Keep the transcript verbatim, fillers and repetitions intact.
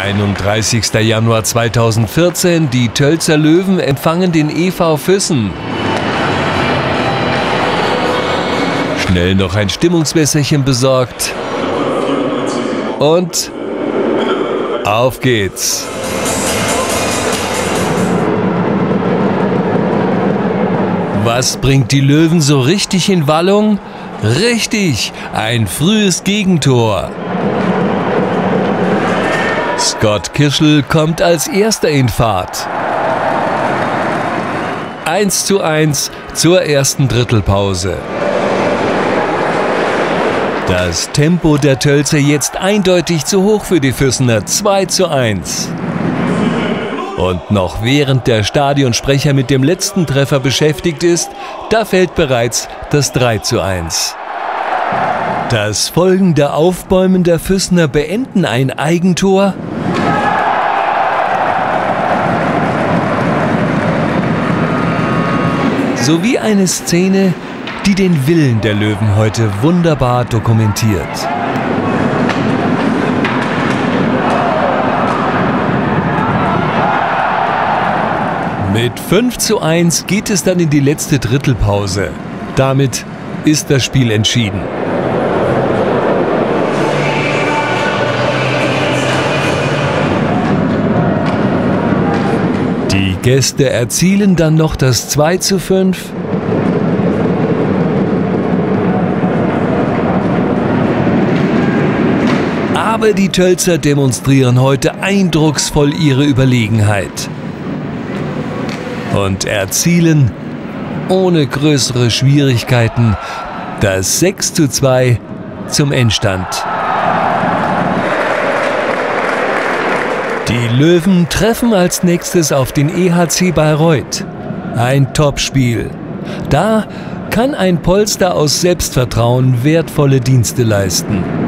einunddreißigster Januar zweitausendvierzehn, die Tölzer Löwen empfangen den E V Füssen. Schnell noch ein Stimmungswässerchen besorgt. Und auf geht's. Was bringt die Löwen so richtig in Wallung? Richtig, ein frühes Gegentor. Scott Kirschel kommt als erster in Fahrt. eins zu eins zur ersten Drittelpause. Das Tempo der Tölzer jetzt eindeutig zu hoch für die Füssener, zwei zu eins. Und noch während der Stadionsprecher mit dem letzten Treffer beschäftigt ist, da fällt bereits das drei zu eins. Das folgende Aufbäumen der Füssener beenden ein Eigentor. Sowie eine Szene, die den Willen der Löwen heute wunderbar dokumentiert. Mit fünf zu eins geht es dann in die letzte Drittelpause. Damit ist das Spiel entschieden. Die Gäste erzielen dann noch das zwei zu fünf. Aber die Tölzer demonstrieren heute eindrucksvoll ihre Überlegenheit. Und erzielen ohne größere Schwierigkeiten das sechs zu zwei zum Endstand. Die Löwen treffen als nächstes auf den E H C Bayreuth. Ein Topspiel. Da kann ein Polster aus Selbstvertrauen wertvolle Dienste leisten.